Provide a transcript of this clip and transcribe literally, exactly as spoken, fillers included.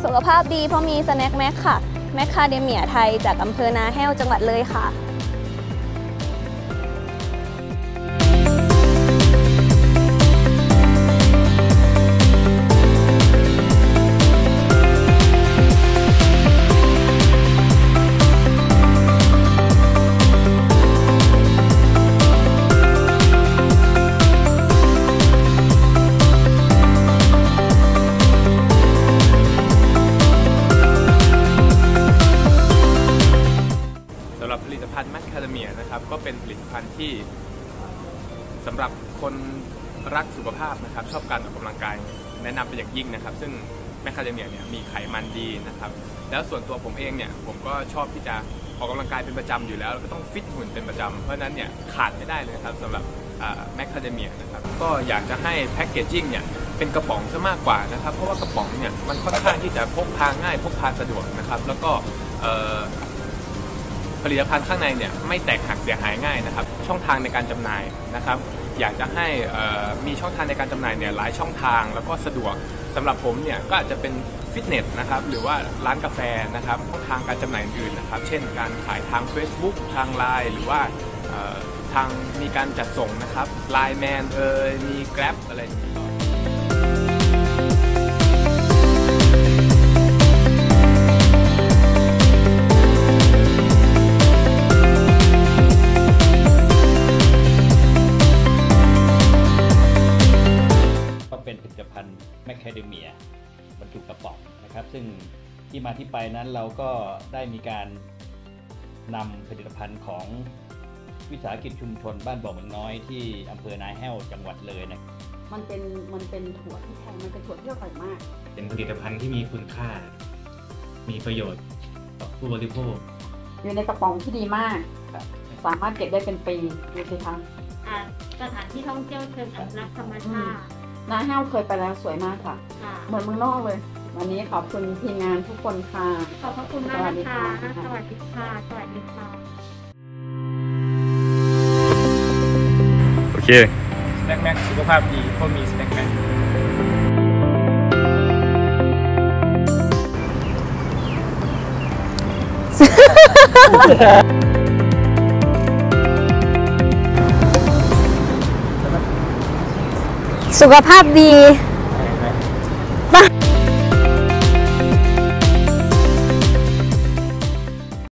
สุขภาพดีเพราะมีสแน็คแม็กค่ะแมคคาเดเมียไทยจากอำเภอนาแห้วจังหวัดเลยค่ะผลิตภัณฑ์แมคคาเดเมียนะครับก็เป็นผลิตภัณฑ์ที่สำหรับคนรักสุขภาพนะครับชอบการออกกำลังกายแนะนำเป็นอย่างยิ่งนะครับซึ่งแมคคาเดเมียเนี่ยมีไขมันดีนะครับแล้วส่วนตัวผมเองเนี่ยผมก็ชอบที่จะออกกำลังกายเป็นประจำอยู่แล้วก็ต้องฟิตหุ่นเป็นประจำเพราะนั้นเนี่ยขาดไม่ได้เลยครับสำหรับแมคคาเดเมียนะครับก็อยากจะให้แพคเกจจิ้งเนี่ยเป็นกระป๋องซะมากกว่านะครับเพราะว่ากระป๋องเนี่ยมันค่อนข้างที่จะพกพาง่ายพกพาสะดวกนะครับแล้วก็ผลิตภัณฑ์ข้างในเนี่ยไม่แตกหักเสียหายง่ายนะครับช่องทางในการจำหน่ายนะครับอยากจะให้มีช่องทางในการจำหน่ายเนี่ยหลายช่องทางแล้วก็สะดวกสำหรับผมเนี่ยก็อาจจะเป็นฟิตเนสนะครับหรือว่าร้านกาแฟนะครับช่องทางการจำหน่ายอื่นนะครับเช่นการขายทาง Facebook ทาง ไลน์ หรือว่าทางมีการจัดส่งนะครับไลน์แมนเอ่ยมี Grab อะไรเป็นผลิตภัณฑ์แมคคาเดเมียบรรจุกระป๋องนะครับซึ่งที่มาที่ไปนั้นเราก็ได้มีการนำผลิตภัณฑ์ของวิสาหกิจชุมชนบ้านบ่อเมืองน้อยที่อำเภอนาแห้วจังหวัดเลยนะมันเป็นมันเป็นถั่วที่แพงมันเป็นถั่วที่อร่อยมากเป็นผลิตภัณฑ์ที่มีคุณค่ามีประโยชน์ต่อผู้บริโภคอยู่ในกระป๋องที่ดีมากสามารถเก็บได้เป็นปีดูสิคะสถานที่ท่องเที่ยวเชิงอนุรักษ์ธรรมชาตินาแห้วเคยไปแล้วสวยมากค่ะเหมือนเมืองนอกเลยวันนี้ขอบคุณทีมงานทุกคนค่ะขอบพระคุณมากนะคะสวัสดีค่ะสวัสดีค่ะโอเคสแน็คแม็กสุขภาพดีเพราะมีสแน็คแม็กสุขภาพดี